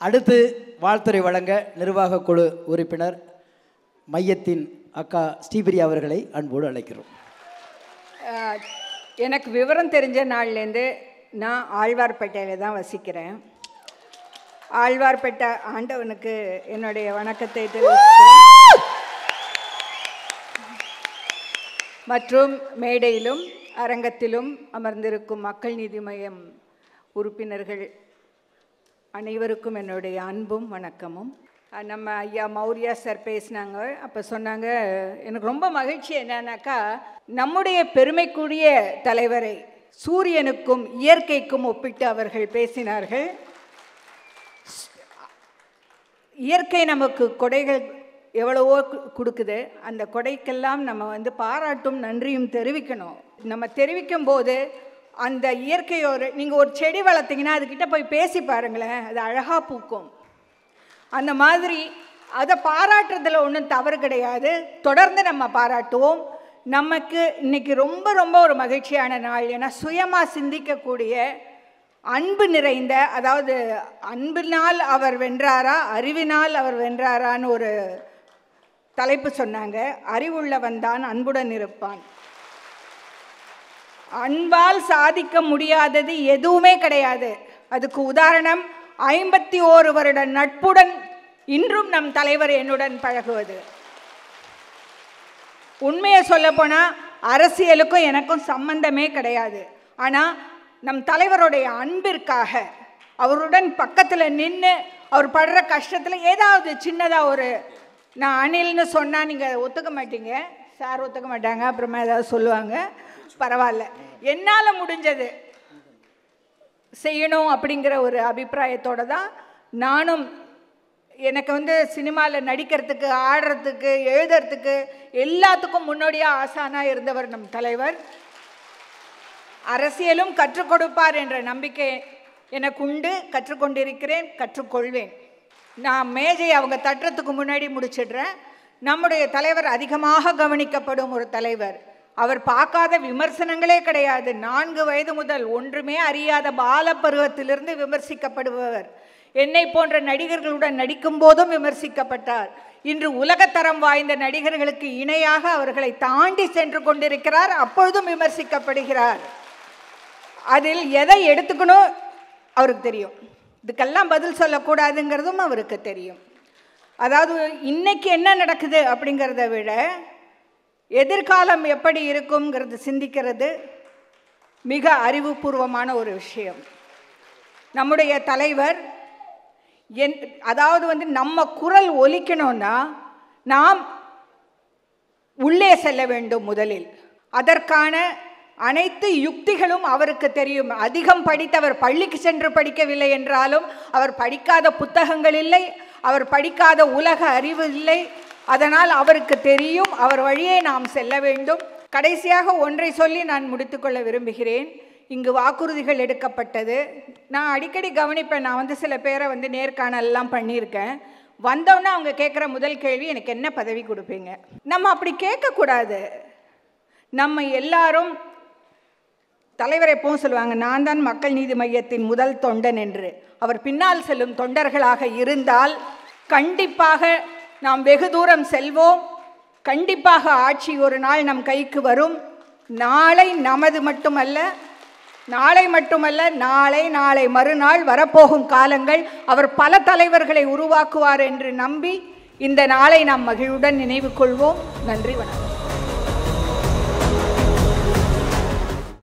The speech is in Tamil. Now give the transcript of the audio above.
அடுத்து வாழ்த்துரை வழங்க நிர்வாக குழு உறுப்பினர் மையத்தின் அக்கா ஸ்ரீபிரியா அவர்களை அன்போடு அழைக்கிறோம். எனக்கு விவரம் தெரிஞ்ச நாள்லேருந்து நான் ஆழ்வார்பேட்டையில் தான் வசிக்கிறேன். ஆழ்வார்பேட்டை ஆண்டவனுக்கு என்னுடைய வணக்கத்தை தெரிவிக்கிறேன். மற்றும் மேடையிலும் அரங்கத்திலும் அமர்ந்திருக்கும் மக்கள் நீதி மய்யம் உறுப்பினர்கள் அனைவருக்கும் என்னுடைய அன்பும் வணக்கமும். நம்ம ஐயா மௌரியா சார் பேசினாங்க. அப்போ சொன்னாங்க, எனக்கு ரொம்ப மகிழ்ச்சி என்னன்னாக்கா, நம்முடைய பெருமைக்குரிய தலைவரை சூரியனுக்கும் இயற்கைக்கும் ஒப்பிட்டு அவர்கள் பேசினார்கள். இயற்கை நமக்கு கொடைகள் எவ்வளவோ கொடுக்குது. அந்த கொடைக்கெல்லாம் நம்ம பாராட்டும் நன்றியும் தெரிவிக்கணும். நம்ம தெரிவிக்கும் போது அந்த இயற்கையோடு நீங்கள் ஒரு செடி வளர்த்திங்கன்னா அதுக்கிட்ட போய் பேசி பாருங்களேன், அது அழகாக பூக்கும். அந்த மாதிரி அதை பாராட்டுறதுல ஒன்றும் தவறு கிடையாது. தொடர்ந்து நம்ம பாராட்டுவோம். நமக்கு இன்றைக்கி ரொம்ப ரொம்ப ஒரு மகிழ்ச்சியான நாள். ஏன்னா சுயமாக சிந்திக்கக்கூடிய அன்பு நிறைந்த, அதாவது அன்பினால் அவர் வென்றாரா அறிவினால் அவர் வென்றாரான்னு ஒரு தலைப்பு சொன்னாங்க. அறிவுள்ளவன் தான் அன்புடன் இருப்பான். அன்பால் சாதிக்க முடியாதது எதுவுமே கிடையாது. அதுக்கு உதாரணம் 51 வருட நட்புடன் இன்றும் நம் தலைவர் என்னுடன் பழகுவது. உண்மையை சொல்லப்போனால் அரசியலுக்கும் எனக்கும் சம்பந்தமே கிடையாது. ஆனால் நம் தலைவருடைய அன்பிற்காக அவருடன் பக்கத்தில் நின்று அவர் படுற கஷ்டத்தில் ஏதாவது சின்னதாக ஒரு, நான் அணில்னு சொன்னால் நீங்கள் ஒத்துக்க மாட்டீங்க, சார் ஒத்துக்க மாட்டாங்க, அப்புறமா ஏதாவது சொல்லுவாங்க, பரவாயில்ல, என்னால் முடிஞ்சது செய்யணும் அப்படிங்கிற ஒரு அபிப்பிராயத்தோடு தான் நானும். எனக்கு சினிமாவில் நடிக்கிறதுக்கு, ஆடுறதுக்கு, எழுதுறதுக்கு எல்லாத்துக்கும் முன்னோடியாக ஆசானாக இருந்தவர் நம் தலைவர். அரசியலும் கற்றுக் கொடுப்பார் என்ற நம்பிக்கை எனக்கு உண்டு. கற்றுக்கொண்டிருக்கிறேன், கற்றுக்கொள்வேன். நான் மேஜை அவங்க தட்டுறதுக்கு முன்னாடி முடிச்சிடுறேன். நம்முடைய தலைவர் அதிகமாக கவனிக்கப்படும் ஒரு தலைவர். அவர் பார்க்காத விமர்சனங்களே கிடையாது. 4 வயது முதல் ஒன்றுமே அறியாத பால பருவத்திலிருந்து விமர்சிக்கப்படுபவர். என்னை போன்ற நடிகர்களுடன் நடிக்கும் போதும் விமர்சிக்கப்பட்டார். இன்று உலகத்தரம் வாய்ந்த நடிகர்களுக்கு இணையாக அவர்களை தாண்டி சென்று கொண்டிருக்கிறார். அப்பொழுதும் விமர்சிக்கப்படுகிறார். அதில் எதை எடுத்துக்கணும் அவருக்கு தெரியும். இதுக்கெல்லாம் பதில் சொல்லக்கூடாதுங்கிறதும் அவருக்கு தெரியும். அதாவது இன்னைக்கு என்ன நடக்குது அப்படிங்கிறத விட எதிர்காலம் எப்படி இருக்குங்கிறது சிந்திக்கிறது மிக அறிவுபூர்வமான ஒரு விஷயம். நம்முடைய தலைவர் அதாவது நம்ம குரல் ஒலிக்கணும்னா நாம் உள்ளே செல்ல வேண்டும் முதலில். அதற்கான அனைத்து யுக்திகளும் அவருக்கு தெரியும். அதிகம் படித்தவர் பள்ளிக்கு சென்று படிக்கவில்லை என்றாலும் அவர் படிக்காத புத்தகங்கள் இல்லை, அவர் படிக்காத உலக அறிவு இல்லை. அதனால் அவருக்கு தெரியும். அவர் வழியே நாம் செல்ல வேண்டும். கடைசியாக ஒன்றை சொல்லி நான் முடித்துக்கொள்ள விரும்புகிறேன். இங்கு வாக்குறுதிகள் எடுக்கப்பட்டது. நான் அடிக்கடி கவனிப்பேன். நான் சில பேரை நேர்காணல்லாம் பண்ணியிருக்கேன். வந்தோன்னே அவங்க கேட்குற முதல் கேள்வி, எனக்கு என்ன பதவி கொடுப்பீங்க? நம்ம அப்படி கேட்கக்கூடாது. நம்ம எல்லாரும், தலைவர் எப்பவும் சொல்லுவாங்க, நான் தான் மக்கள் நீதி மையத்தின் முதல் தொண்டன் என்று. அவர் பின்னால் செல்லும் தொண்டர்களாக இருந்தால் கண்டிப்பாக நாம் வெகு தூரம் செல்வோம். கண்டிப்பாக ஆட்சி ஒரு நாள் நம் கைக்கு வரும். நாளை நமது மட்டுமல்ல, நாளை மட்டுமல்ல, நாளை, நாளை மறுநாள் வரப்போகும் காலங்கள் அவர் பல தலைவர்களை உருவாக்குவார் என்று நம்பி இந்த நாளை நாம் மகிழ்வுடன் நினைவு கொள்வோம். நன்றி, வணக்கம்.